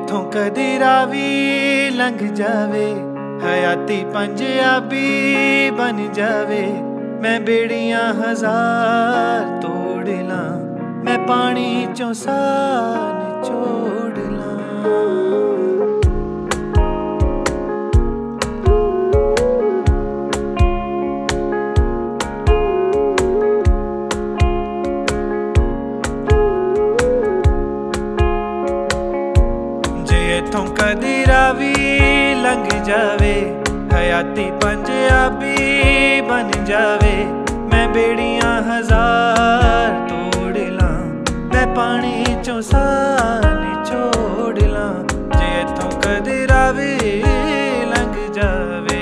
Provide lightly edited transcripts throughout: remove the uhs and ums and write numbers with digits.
इथों कदी रावी लंघ जावे, हयाती पंजाबी बन जावे। मैं बेड़ियां हजार तोड़ ला, मैं पानी चों साह निचोड़ ला। इथों कदी रावी लंघ जावे, हयाती पंजाबी बन जावे। मैं बेड़ियां हजार तोड़ ला, मैं पानी चों साह निचोड़ ला। जे इथों कदी रावी लंघ जावे।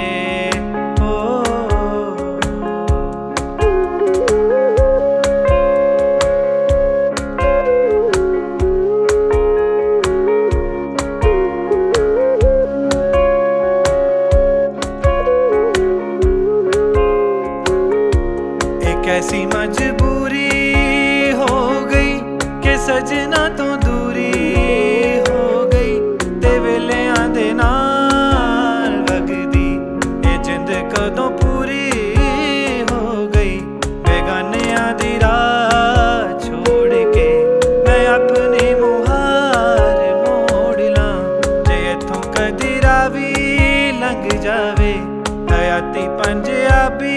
कैसी मजबूरी हो गई कि सजना तो दूरी हो गई, ते वेलियां दे नाल वगदी ए जिंद कदों पूरी हो गई। बेगानियां दी राह छोड़ के मैं अपनी मुहार मोड़ ला। जे इथों कदी रावी लंघ जावे, हयाती पंजाबी